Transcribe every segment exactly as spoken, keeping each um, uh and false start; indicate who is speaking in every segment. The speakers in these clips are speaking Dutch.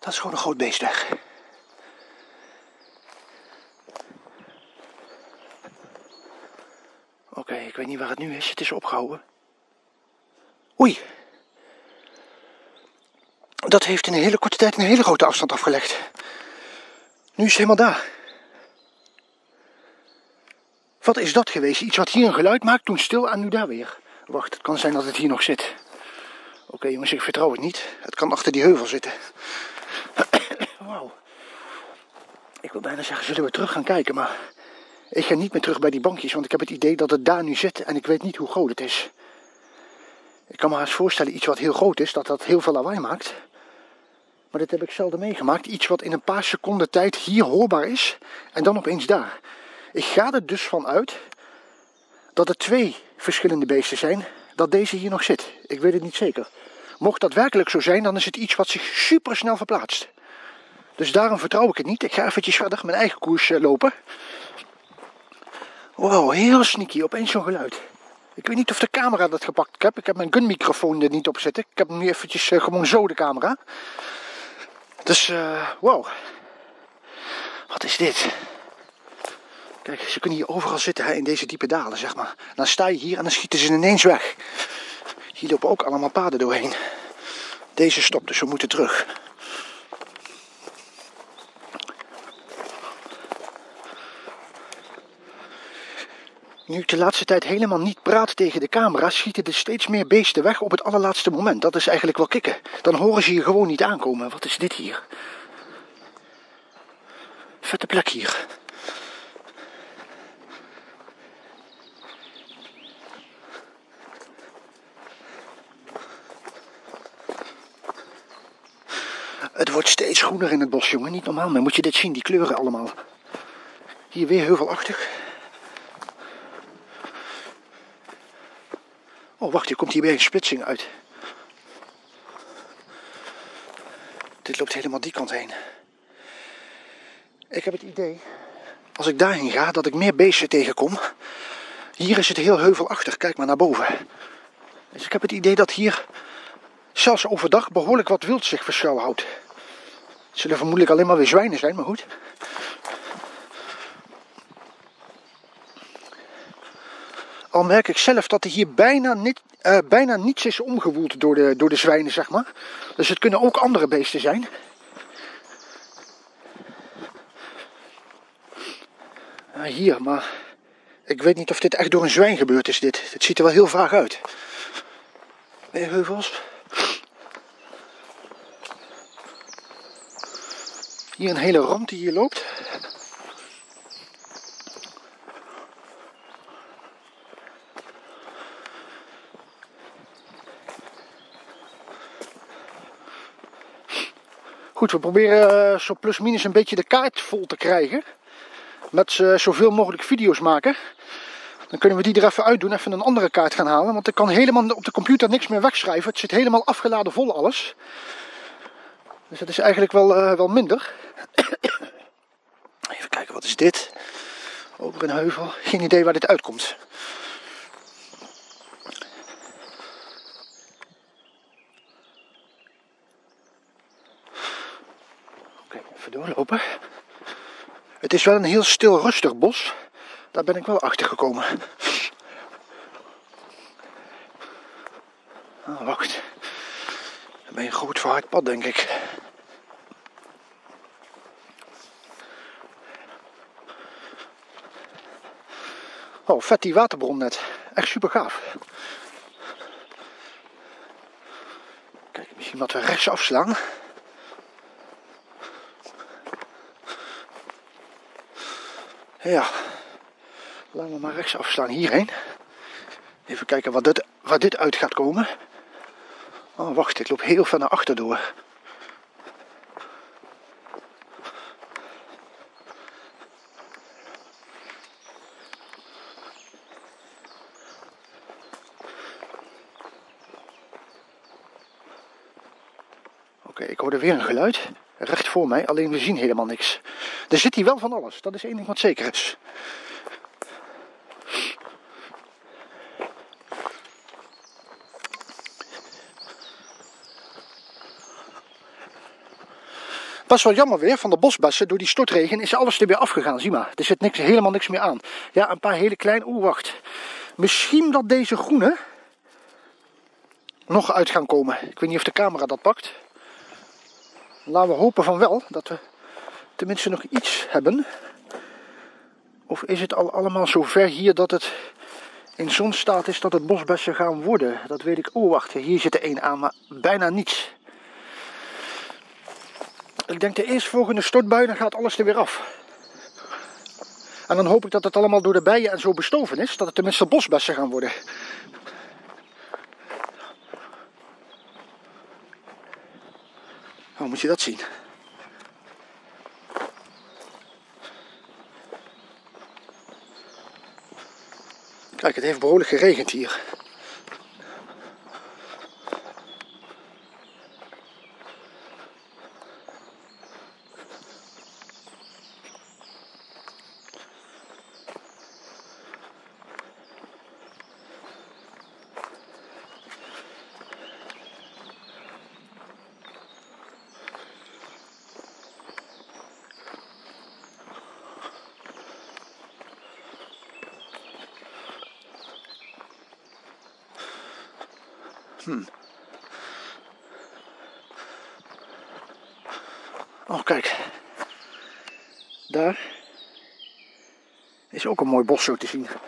Speaker 1: Dat is gewoon een groot beest weg. Oké, okay, ik weet niet waar het nu is. Het is opgehouden. Oei. Dat heeft in een hele korte tijd een hele grote afstand afgelegd. Nu is het helemaal daar. Wat is dat geweest? Iets wat hier een geluid maakt, toen stil en nu daar weer. Wacht, het kan zijn dat het hier nog zit. Oké okay, jongens, ik vertrouw het niet. Het kan achter die heuvel zitten. Wauw. Ik wil bijna zeggen, zullen we terug gaan kijken, maar ik ga niet meer terug bij die bankjes, want ik heb het idee dat het daar nu zit en ik weet niet hoe groot het is. Ik kan me eens voorstellen, iets wat heel groot is, dat dat heel veel lawaai maakt. Maar dit heb ik zelden meegemaakt. Iets wat in een paar seconden tijd hier hoorbaar is en dan opeens daar. Ik ga er dus van uit dat er twee verschillende beesten zijn, dat deze hier nog zit. Ik weet het niet zeker. Mocht dat werkelijk zo zijn, dan is het iets wat zich super snel verplaatst. Dus daarom vertrouw ik het niet. Ik ga eventjes verder mijn eigen koers lopen. Wow, heel sneaky. Opeens zo'n geluid. Ik weet niet of de camera dat gepakt heb. Ik heb mijn gunmicrofoon er niet op zitten. Ik heb hem nu eventjes uh, gewoon zo de camera. Dus, uh, wow. Wat is dit? Kijk, ze kunnen hier overal zitten hè, in deze diepe dalen, zeg maar. Dan sta je hier en dan schieten ze ineens weg. Hier lopen ook allemaal paden doorheen. Deze stopt, dus we moeten terug. Nu ik de laatste tijd helemaal niet praat tegen de camera, schieten er steeds meer beesten weg op het allerlaatste moment. Dat is eigenlijk wel kicken. Dan horen ze hier gewoon niet aankomen. Wat is dit hier? Vette plek hier. Het wordt steeds groener in het bos, jongen. Niet normaal meer. Moet je dit zien, die kleuren allemaal. Hier weer heuvelachtig. Oh, wacht, hier komt hier weer een splitsing uit. Dit loopt helemaal die kant heen. Ik heb het idee, als ik daarheen ga, dat ik meer beesten tegenkom. Hier is het heel heuvelachtig, kijk maar naar boven. Dus ik heb het idee dat hier, zelfs overdag, behoorlijk wat wild zich verschuilhoudt. Het zullen vermoedelijk alleen maar weer zwijnen zijn, maar goed. Al merk ik zelf dat er hier bijna, niet, uh, bijna niets is omgewoeld door de, door de zwijnen, zeg maar. Dus het kunnen ook andere beesten zijn. Uh, hier, maar ik weet niet of dit echt door een zwijn gebeurd is, dit. Het ziet er wel heel vaag uit. Weer heuvels. Hier een hele rand die hier loopt. Goed, we proberen uh, zo plus minus een beetje de kaart vol te krijgen. Met uh, zoveel mogelijk video's maken. Dan kunnen we die er even uitdoen, even een andere kaart gaan halen. Want ik kan helemaal op de computer niks meer wegschrijven. Het zit helemaal afgeladen vol alles. Dus dat is eigenlijk wel, uh, wel minder. Even kijken, wat is dit? Over een heuvel. Geen idee waar dit uitkomt. Oké, even doorlopen. Het is wel een heel stil, rustig bos. Daar ben ik wel achter gekomen. Oh, wacht. Dan ben je een groot verhard pad, denk ik. Oh, vet die waterbron net. Echt super gaaf. Kijk, misschien wat we rechts afslaan. Ja. Laten we maar rechts afslaan hierheen. Even kijken wat dit, waar dit uit gaat komen. Oh, wacht, ik loop heel ver naar achter door. Oké, ik hoorde weer een geluid. Recht voor mij, alleen we zien helemaal niks. Er zit hier wel van alles, dat is één ding wat zeker is. Best wel jammer weer van de bosbessen. Door die stortregen is alles er weer afgegaan. Zie maar, er zit niks, helemaal niks meer aan. Ja, een paar hele kleine... Oeh, wacht. Misschien dat deze groene nog uit gaan komen. Ik weet niet of de camera dat pakt. Laten we hopen van wel. Dat we tenminste nog iets hebben. Of is het al allemaal zo ver hier dat het in zo'n staat is dat het bosbessen gaan worden? Dat weet ik. Oh, wacht. Hier zit er één aan, maar bijna niets. Ik denk de eerstvolgende stortbui, dan gaat alles er weer af. En dan hoop ik dat het allemaal door de bijen en zo bestoven is. Dat het tenminste bosbessen gaan worden. Oh, moet je dat zien? Kijk, het heeft behoorlijk geregend hier. Hmm. Oh, kijk. Daar is ook een mooi bos zo te zien.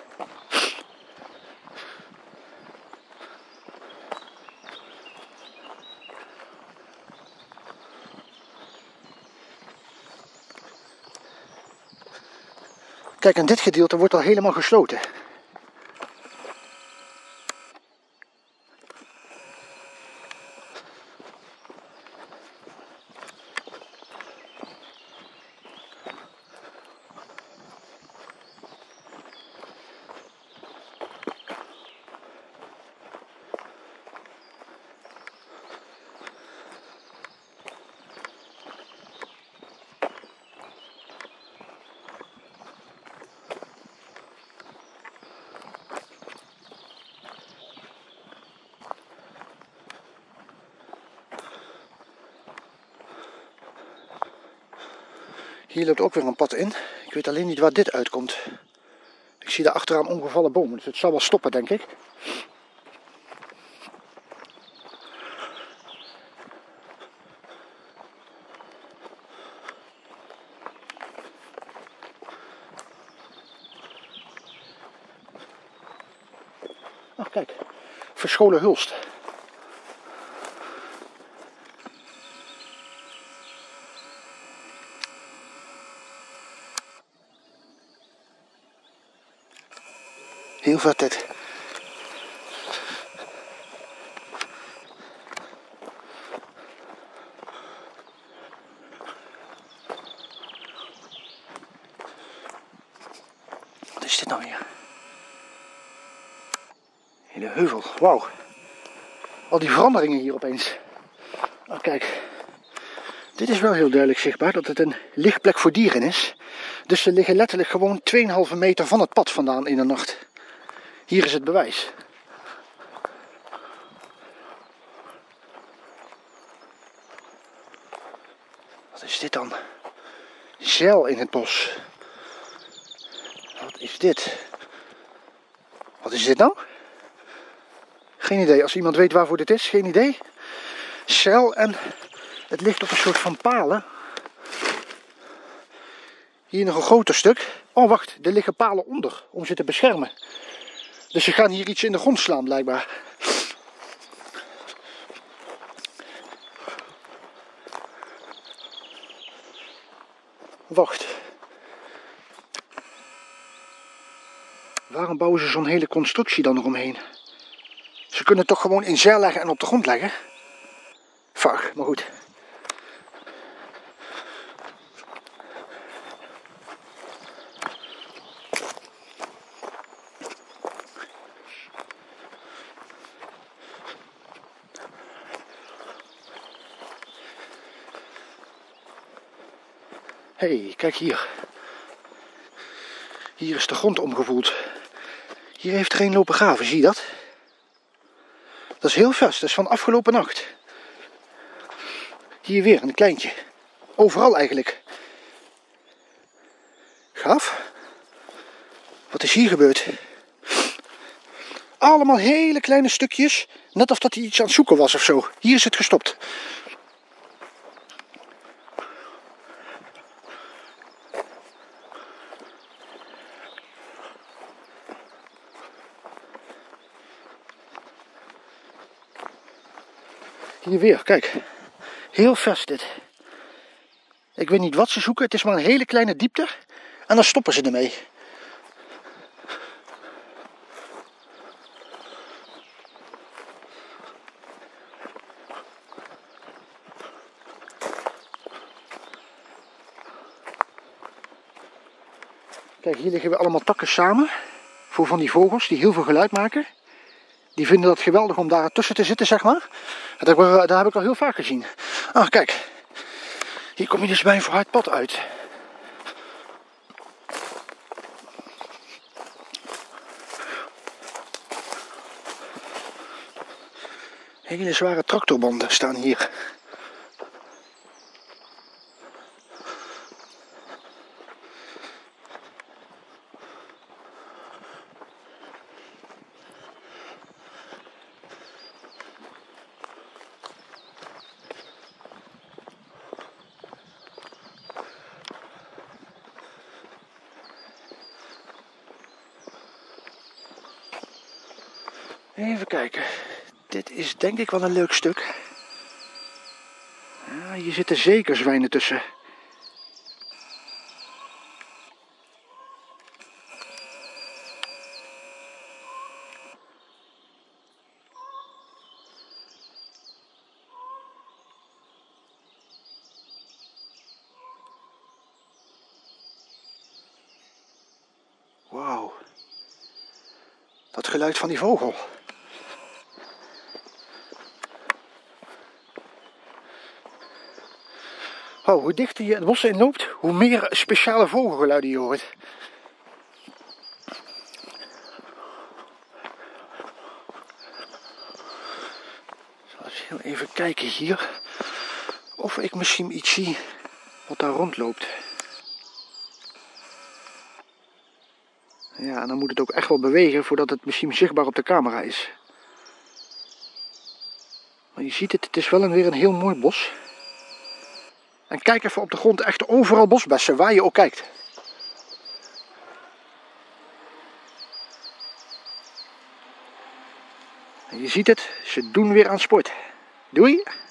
Speaker 1: Kijk, en dit gedeelte wordt al helemaal gesloten. Hier loopt ook weer een pad in. Ik weet alleen niet waar dit uitkomt. Ik zie daar achteraan omgevallen bomen, dus het zal wel stoppen, denk ik. Ach, kijk. Verscholen Hulst. Heel vet dit. Wat is dit nou weer? Hele heuvel, wauw. Al die veranderingen hier opeens. Oh, kijk. Dit is wel heel duidelijk zichtbaar dat het een lichtplek voor dieren is. Dus ze liggen letterlijk gewoon twee komma vijf meter van het pad vandaan in de nacht. Hier is het bewijs. Wat is dit dan? Zeil in het bos. Wat is dit? Wat is dit nou? Geen idee. Als iemand weet waarvoor dit is, geen idee. Zeil en het ligt op een soort van palen. Hier nog een groter stuk. Oh, wacht. Er liggen palen onder om ze te beschermen. Dus ze gaan hier iets in de grond slaan, blijkbaar. Wacht. Waarom bouwen ze zo'n hele constructie dan eromheen? Ze kunnen het toch gewoon in zeil leggen en op de grond leggen? Vaag, maar goed. Hé, hey, kijk hier. Hier is de grond omgevoeld. Hier heeft er een lopen graven, zie je dat? Dat is heel vers, dat is van afgelopen nacht. Hier weer een kleintje. Overal eigenlijk. Gaaf. Wat is hier gebeurd? Allemaal hele kleine stukjes. Net of dat hij iets aan het zoeken was of zo. Hier is het gestopt. Hier weer, kijk. Heel vers dit. Ik weet niet wat ze zoeken. Het is maar een hele kleine diepte. En dan stoppen ze ermee. Kijk, hier liggen weer allemaal takken samen. Voor van die vogels die heel veel geluid maken. Die vinden dat geweldig om daar tussen te zitten, zeg maar. Dat heb, dat heb ik al heel vaak gezien. Ah, kijk. Hier kom je dus bij een vooruit pad uit. Hele zware tractorbanden staan hier. Even kijken. Dit is denk ik wel een leuk stuk. Ja, hier zitten zeker zwijnen tussen. Wauw. Dat geluid van die vogel. Oh, hoe dichter je het bos in loopt, hoe meer speciale vogelgeluiden je hoort. Ik zal eens heel even kijken hier. Of ik misschien iets zie wat daar rondloopt. Ja, en dan moet het ook echt wel bewegen voordat het misschien zichtbaar op de camera is. Maar je ziet het, het is wel een, weer een heel mooi bos. En kijk even op de grond, echt overal bosbessen, waar je ook kijkt. En je ziet het, ze doen weer aan sport. Doei!